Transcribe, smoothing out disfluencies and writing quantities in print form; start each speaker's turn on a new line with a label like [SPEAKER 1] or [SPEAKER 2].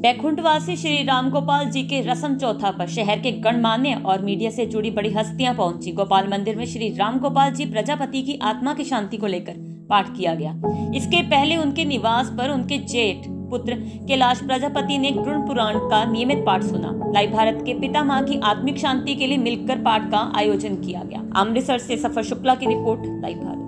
[SPEAKER 1] बैकुंठवासी श्री राम गोपाल जी के रसम चौथा पर शहर के गणमान्य और मीडिया से जुड़ी बड़ी हस्तियां पहुंची। गोपाल मंदिर में श्री राम गोपाल जी प्रजापति की आत्मा की शांति को लेकर पाठ किया गया। इसके पहले उनके निवास पर उनके जेठ पुत्र कैलाश प्रजापति ने गरुड़ पुराण का नियमित पाठ सुना। लाइव भारत के पितामह की आत्मिक शांति के लिए मिलकर पाठ का आयोजन किया गया। अमृतसर से सफर शुक्ला की रिपोर्ट, लाइव भारत।